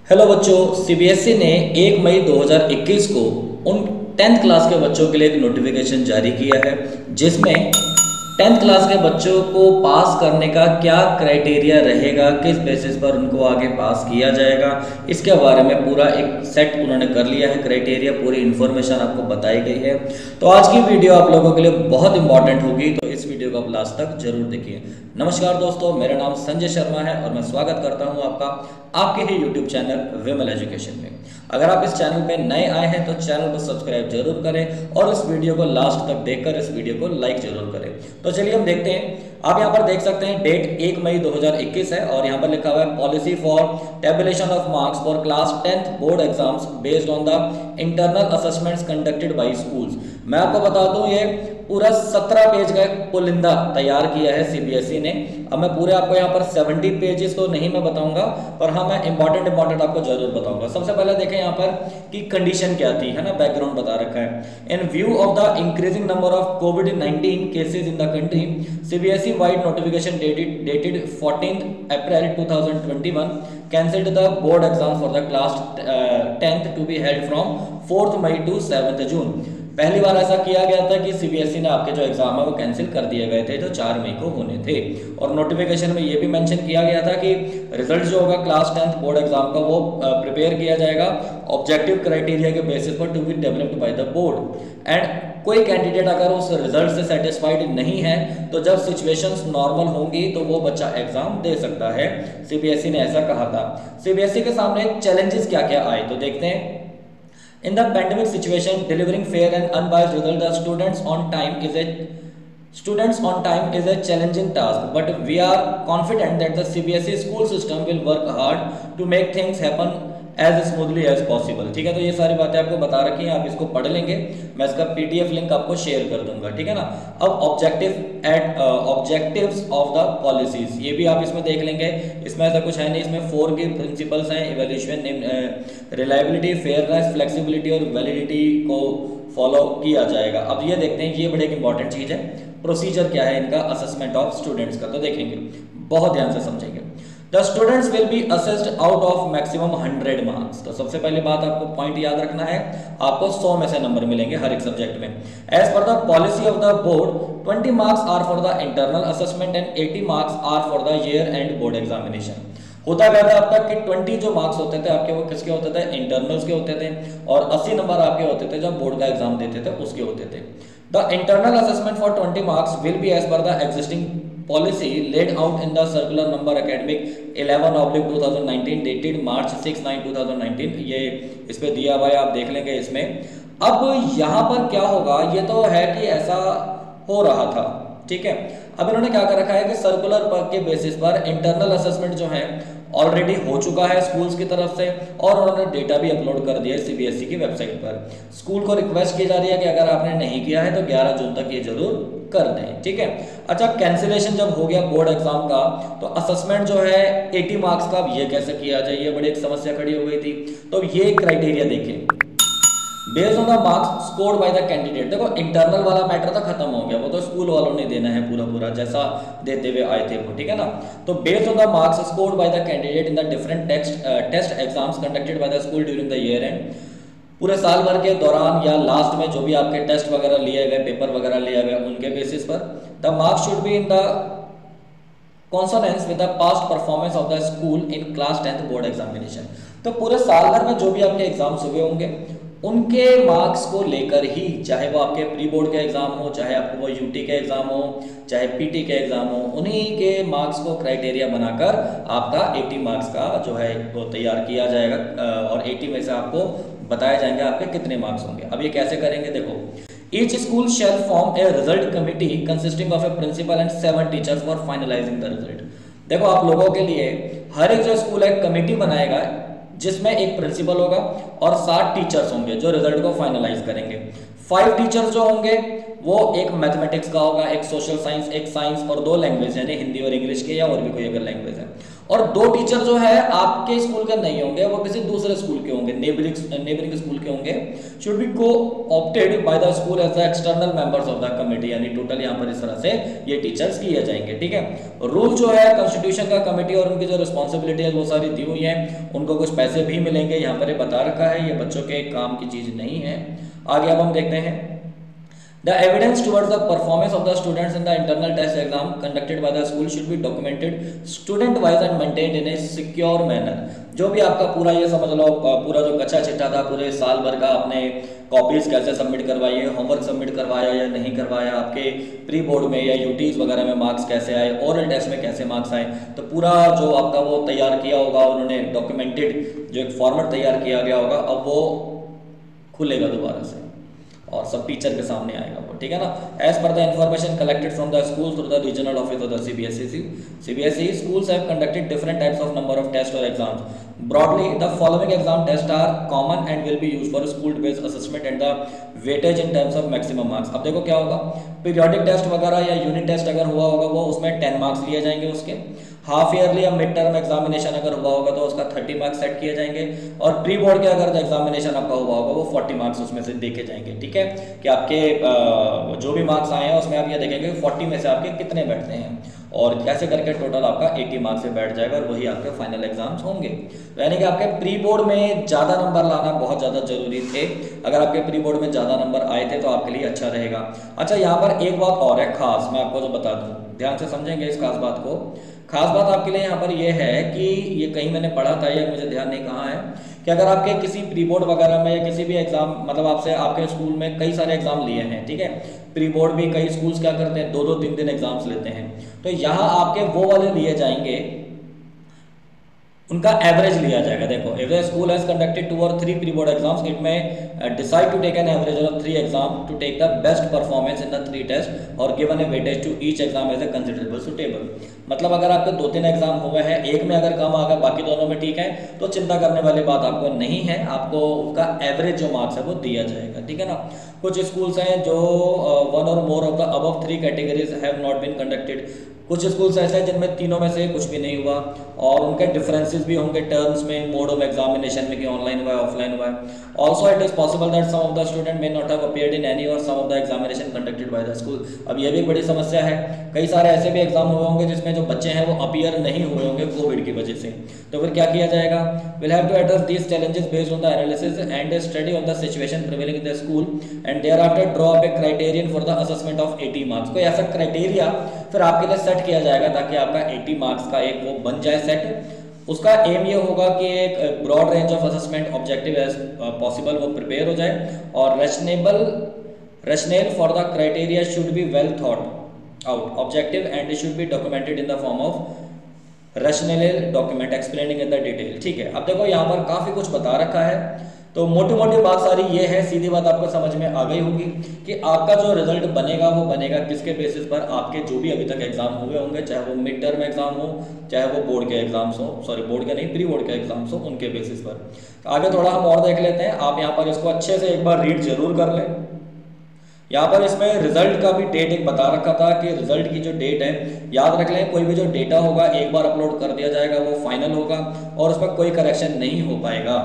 Hello बच्चों, CBSE ने 1 मई 2021 को उन 10th क्लास के बच्चों के लिए एक नोटिफिकेशन जारी किया है, जिसमें 10th क्लास के बच्चों को पास करने का क्या क्राइटेरिया रहेगा, किस बेसिस पर उनको आगे पास किया जाएगा, इसके बारे में पूरा एक सेट उन्होंने कर लिया है। क्राइटेरिया पूरी इन्फॉर्मेशन आपको बताई गई है। तो आज की वीडियो आप लोगों के लिए बहुत इंपॉर्टेंट होगी, तो इस वीडियो को आप लास्ट तक जरूर देखिए। नमस्कार दोस्तों, मेरा नाम संजय शर्मा है और मैं स्वागत करता हूं आपके ही यूट्यूब चैनल विमल एजुकेशन में। अगर आप इस चैनल पे नए आए हैं तो चैनल को सब्सक्राइब जरूर करें और इस वीडियो को लास्ट तक देखकर इस वीडियो को लाइक जरूर करें। तो चलिए हम देखते हैं। आप यहाँ पर देख सकते हैं डेट 1 मई 2021 है और यहाँ पर लिखा हुआ है policy for tabulation of marks for class 10th board exams based on the internal assessments conducted by schools. मैं आपको बता दूं, ये पूरा 17 पेज का एक पुलिंदा तैयार किया है सीबीएसई ने। अब मैं पूरे आपको यहाँ पर 70 पेजेस तो नहीं मैं बताऊंगा, पर हाँ मैं इंपॉर्टेंट आपको जरूर बताऊंगा। सबसे पहले देखें यहाँ पर कि कंडीशन क्या थी, है ना, बैकग्राउंड बता रखा है। In view of the increasing number of कोविड-19 cases in the country, CBSE vide notification dated 14th April 2021 cancelled the board exams for the class 10th to be held from 4th May to 7th June। पहली बार ऐसा किया गया था कि CBSE ने आपके जो एग्जाम है वो कैंसिल कर दिए गए थे, जो 4 मई को होने थे। और नोटिफिकेशन में ये भी मेंशन किया गया था कि रिजल्ट जो होगा क्लास 10th बोर्ड एग्जाम का वो प्रिपेयर किया जाएगा ऑब्जेक्टिव क्राइटेरिया के बेसिस पर to be developed by the board. And कोई कैंडिडेट अगर उस रिजल्ट से सेटिस्फाइड नहीं है तो जब सिचुएशंस नॉर्मल होंगी तो वो बच्चा एग्जाम दे सकता है। सीबीएसई ने ऐसा कहा था। सीबीएसई के सामने चैलेंजेस क्या क्या आए तो देखते हैं। In the pandemic situation, delivering fair and unbiased result to students on time is a challenging task, but we are confident that the CBSE school system will work hard to make things happen as smoothly as possible। ठीक है, तो ये सारी बातें आपको बता रखी हैं, आप इसको पढ़ लेंगे। मैं इसका पीडीएफ लिंक आपको शेयर कर दूंगा, ठीक है ना। अब ऑब्जेक्टिव्स ऑफ द पॉलिसीज, ये भी आप इसमें देख लेंगे। इसमें ऐसा कुछ है नहीं, इसमें 4 की प्रिंसिपल्स हैं। इवैल्यूएशन, रिलायबिलिटी, फेयरनेस, फ्लेक्सिबिलिटी और वैलिडिटी को फॉलो किया जाएगा। अब ये देखते हैं, ये बड़ी एक इंपॉर्टेंट चीज है। प्रोसीजर क्या है इनका असेसमेंट ऑफ स्टूडेंट्स का, तो देखेंगे, बहुत ध्यान से समझेंगे। The students will be assessed out of maximum 100 marks। तो सबसे पहली बात आपको पॉइंट याद रखना है, आपको 100 में से नंबर मिलेंगे हर एक सब्जेक्ट में। As per the policy of the board, 20 marks are for the internal assessment and 80 marks are for the year end board examination। होता क्या था अब तक कि 20 जो मार्क्स होते थे आपके, वो किसके होते थे, इंटरनल्स के होते थे, और 80 नंबर आपके होते थे जब बोर्ड का एग्जाम देते थे उसके होते थे। The internal assessment for 20 marks will be as per the existing policy laid out in the circular number academic 11/2019 dated March 6/9/2019। ये इस पे दिया हुआ है, आप देख लेंगे इसमें। अब यहाँ पर क्या होगा, ये तो है कि ऐसा हो रहा था, ठीक है। अब इन्होंने क्या कर रखा है कि सर्कुलर के बेसिस पर इंटरनल असेसमेंट जो है ऑलरेडी हो चुका है स्कूल्स की तरफ से, और उन्होंने डेटा भी अपलोड कर दिया है सीबीएसई की वेबसाइट पर। स्कूल को रिक्वेस्ट की जा रही है कि अगर आपने नहीं किया है तो 11 जून तक ये जरूर कर दें, ठीक है। अच्छा, कैंसिलेशन जब हो गया बोर्ड एग्जाम का, तो असेसमेंट जो है 80 मार्क्स का, ये कैसे किया जाए, ये बड़ी एक समस्या खड़ी हो गई थी। तो ये क्राइटेरिया देखिए, based on the marks scored by the candidate. देखो, इंटरनल वाला मैटर तो खत्म हो गया, वो तो स्कूल वालों ने देना है पूरा जैसा देते हुए आए थे वो, ठीक है ना। तो based on the marks scored by the candidate in the different test exams conducted by the school during the year end, पूरे साल भर के दौरान या लास्ट में जो भी आपके टेस्ट वगैरह लिए गए, पेपर वगैरह लिए गए, उनके बेसिस पर the marks should be in the consonance with the past performance of the school in class 10th board examination. तो पूरे साल भर में जो भी आपके एग्जाम्स हुए होंगे उनके मार्क्स को लेकर ही, चाहे वो आपके प्री बोर्ड के एग्जाम हो, चाहे आपको वो यूटी के एग्जाम हो, चाहे पीटी के एग्जाम हो, उन्हीं के मार्क्स को क्राइटेरिया बनाकर आपका 80 मार्क्स का जो है वो तैयार किया जाएगा और 80 में से आपको बताया जाएंगे आपके कितने मार्क्स होंगे। अब ये कैसे करेंगे, देखो, each school shall form a result committee consisting of a principal and 7 teachers for finalizing the result। देखो, आप लोगों के लिए हर एक जो स्कूल है कमेटी बनाएगा जिसमें एक प्रिंसिपल होगा और 7 टीचर्स होंगे जो रिजल्ट को फाइनलाइज करेंगे। 5 टीचर्स जो होंगे वो एक मैथमेटिक्स का होगा, एक सोशल साइंस, एक साइंस और 2 लैंग्वेज यानी हिंदी और इंग्लिश के, या और भी कोई अगर लैंग्वेज है। और 2 टीचर जो है आपके स्कूल के नहीं होंगे, वो किसी दूसरे स्कूल के होंगे, नेबरिंग स्कूल के होंगे। Should be co-opted by the school as the external members of the committee, यानी टोटल यहाँ पर इस तरह से ये टीचर्स किए जाएंगे। ठीक है, रूल जो है कॉन्स्टिट्यूशन का कमिटी और उनकी जो रिस्पॉन्सिबिलिटी है वो सारी दी हुई है। उनको कुछ पैसे भी मिलेंगे, यहाँ पर बता रखा है, ये बच्चों के काम की चीज नहीं है। आगे अब हम देखते हैं The evidence towards the performance of the students in the internal test exam conducted by the school should be documented student wise and maintained in a secure manner। जो भी आपका पूरा ये समझ लो पूरा जो कच्चा चिट्ठा था पूरे साल भर का, आपने कॉपीज कैसे सबमिट करवाई, होमवर्क सबमिट करवाया या नहीं करवाया, आपके प्री बोर्ड में या यूटीज वगैरह में मार्क्स कैसे आए, ओरल टेस्ट में कैसे मार्क्स आए, तो पूरा जो आपका वो तैयार किया होगा उन्होंने डॉक्यूमेंटेड जो एक फॉर्मेट तैयार किया गया होगा, अब वो खुलेगा दोबारा से और सब टीचर के सामने आएगा वो। ठीक है ना। As per the information collected from the school through the regional office of the CBSE schools have conducted different types of number of tests or exams. Broadly, the following exam tests are common and will be used for school based assessment and the weightage in terms of maximum marks। अब देखो क्या होगा, periodic test वगैरह या unit test अगर हुआ होगा वो उसमें 10 मार्क्स लिए जाएंगे उसके, हाफ ईयरली या मिड टर्म एग्जामिनेशन अगर हुआ होगा तो उसका 30 मार्क्स सेट किए जाएंगे, और प्री बोर्ड के अगर एग्जामिनेशन आपका हुआ होगा वो 40 मार्क्स उसमें से देखे जाएंगे। ठीक है, कि आपके जो भी मार्क्स आए हैं उसमें आप ये देखेंगे 40 में से आपके कितने बैठते हैं और कैसे करके टोटल आपका 80 मार्क्स से बैठ जाएगा और वही आपके फाइनल एग्जाम्स होंगे। तो यानी कि आपके प्री बोर्ड में ज़्यादा नंबर लाना बहुत ज़्यादा जरूरी थे। अगर आपके प्री बोर्ड में ज़्यादा नंबर आए थे तो आपके लिए अच्छा रहेगा। अच्छा, यहाँ पर एक बात और है खास, मैं आपको जो बता दूँ, ध्यान से समझेंगे इस खास बात को। खास बात आपके लिए यहाँ पर यह है कि ये कहीं मैंने पढ़ा था, ये मुझे ध्यान नहीं कहाँ है, कि अगर आपके किसी प्री बोर्ड वगैरह में या किसी भी एग्जाम, मतलब आपसे आपके स्कूल में कई सारे एग्जाम लिए हैं, ठीक है, प्री बोर्ड भी कई स्कूल्स क्या करते हैं 2-2 3-3 एग्जाम्स लेते हैं, तो यहाँ आपके वो वाले लिए जाएंगे, उनका एवरेज लिया जाएगा। देखो, if the school has conducted 2 or 3 pre board exams, it may decide to take an average of 3 exam to take the best performance in the 3 test और given a weightage to each exam as a considerable suitable. मतलब अगर आपके 2-3 exam हुए हैं, एक में अगर कम आ गया बाकी दोनों में ठीक है, तो चिंता करने वाली बात आपको नहीं है, आपको उसका एवरेज जो मार्क्स है वो दिया जाएगा। ठीक है ना। कुछ स्कूल्स हैं जो 1 or more of the above 3 categories have not been conducted. कुछ स्कूल्स ऐसे हैं जिनमें तीनों में से कुछ भी नहीं हुआ और उनके डिफरेंसेस भी होंगे टर्म्स में, मोड ऑफ एग्जामिनेशन में, कि ऑनलाइन हुआ है ऑफलाइन हुआ है। Also it is possible that some of the student may not have appeared in any or some of the examination conducted by the school. अब ये भी एक बड़ी समस्या है, कई सारे ऐसे भी एग्जाम हुए होंगे जिसमें जो बच्चे हैं वो अपीयर नहीं हुए होंगे कोविड की वजह से, तो फिर क्या किया जाएगा? Will have to address these challenges based on the analysis and study of the situation prevailing in the school and thereafter draw up a criterion for the assessment of 80 marks. कोई ऐसा criteria फिर आपके लिए set किया जाएगा ताकि आपका 80 marks का एक वो बन जाए सेट। उसका एम ये होगा कि एक broad range of assessment objective as possible वो प्रिपेयर हो जाए और rationale for the criteria should be well thought out objective and it should be documented in the form of rationale document explaining in the detail. ठीक है, अब देखो यहाँ पर काफ़ी कुछ बता रखा है, तो मोटी मोटी बात सारी ये है, सीधी बात आपको समझ में आ गई होगी कि आपका जो रिजल्ट बनेगा वो बनेगा किसके बेसिस पर? आपके जो भी अभी तक एग्जाम हुए होंगे, चाहे वो मिड टर्म एग्जाम हो, चाहे वो बोर्ड के एग्जाम्स हो, सॉरी बोर्ड के नहीं, प्री बोर्ड के एग्जाम्स हो, उनके बेसिस पर। आगे थोड़ा हम और देख लेते हैं। आप यहाँ पर इसको अच्छे से एक बार रीड जरूर कर लें। यहाँ पर इसमें रिजल्ट का भी डेट एक बता रखा था कि रिजल्ट की जो डेट है याद रख लें, कोई भी जो डेटा होगा एक बार अपलोड कर दिया जाएगा वो फाइनल होगा और उस पर कोई करेक्शन नहीं हो पाएगा।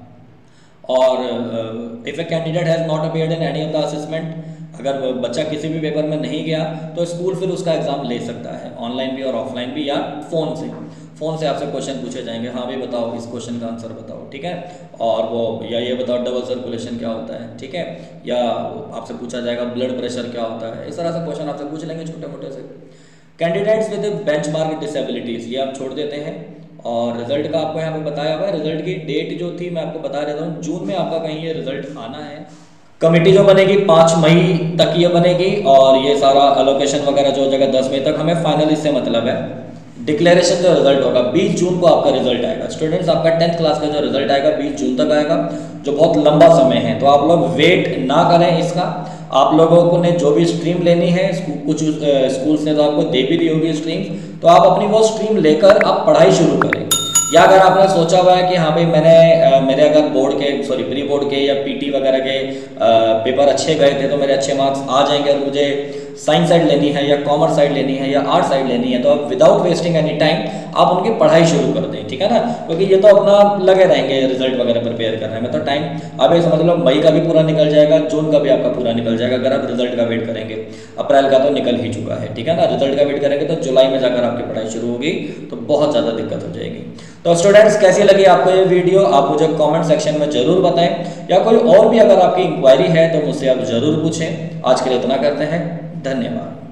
और if a candidate has not appeared in any of the assessment, अगर बच्चा किसी भी पेपर में नहीं गया तो स्कूल फिर उसका एग्जाम ले सकता है, ऑनलाइन भी और ऑफलाइन भी, या फोन से आपसे क्वेश्चन पूछे जाएंगे, हाँ भाई बताओ इस क्वेश्चन का आंसर बताओ, ठीक है, और वो या ये बताओ डबल सर्कुलेशन क्या होता है, ठीक है, या आपसे पूछा जाएगा ब्लड प्रेशर क्या होता है, इस तरह से क्वेश्चन आपसे पूछ लेंगे छोटे मोटे से। कैंडिडेट्स विद बेंचमार्क डिसेबिलिटीज ये आप छोड़ देते हैं। और रिजल्ट का आपको यहाँ पे बताया हुआ है, रिजल्ट की डेट जो थी मैं आपको बता देता हूँ, जून में आपका कहीं ये रिजल्ट आना है। कमेटी जो बनेगी 5 मई तक ये बनेगी और ये सारा अलोकेशन वगैरह जो जगह 10 मई तक, हमें फाइनल इससे मतलब है। डिक्लेरेशन जो रिजल्ट होगा 20 जून को आपका रिजल्ट आएगा। स्टूडेंट्स आपका 10th क्लास का जो रिजल्ट आएगा 20 जून तक आएगा, जो बहुत लंबा समय है, तो आप लोग वेट ना करें इसका। आप लोगों को ने जो भी स्ट्रीम लेनी है, कुछ स्कूल्स ने तो आपको दे भी दी होगी स्ट्रीम, तो आप अपनी वो स्ट्रीम लेकर आप पढ़ाई शुरू करें। या अगर आपने सोचा हुआ है कि हाँ भाई मेरे अगर प्री बोर्ड के या पीटी वगैरह के पेपर अच्छे गए थे तो मेरे अच्छे मार्क्स आ जाएंगे और मुझे साइंस साइड लेनी है या कॉमर्स साइड लेनी है या आर्ट साइड लेनी है, तो आप विदाउट वेस्टिंग एनी टाइम आप उनकी पढ़ाई शुरू कर दें, ठीक है ना। क्योंकि ये तो अपना लगे रहेंगे रिजल्ट वगैरह प्रिपेयर करने में, तो टाइम आप ये समझ लो मई का भी पूरा निकल जाएगा, जून का भी आपका पूरा निकल जाएगा अगर आप रिजल्ट का वेट करेंगे। अप्रैल का तो निकल ही चुका है, ठीक है ना। रिजल्ट का वेट करेंगे तो जुलाई में जाकर आपकी पढ़ाई शुरू होगी, तो बहुत ज़्यादा दिक्कत हो जाएगी। तो स्टूडेंट्स, कैसी लगी आपको ये वीडियो आप मुझे कमेंट सेक्शन में जरूर बताएं, या कोई और भी अगर आपकी इंक्वायरी है तो मुझसे आप जरूर पूछें। आज के लिए इतना करते हैं, धन्यवाद।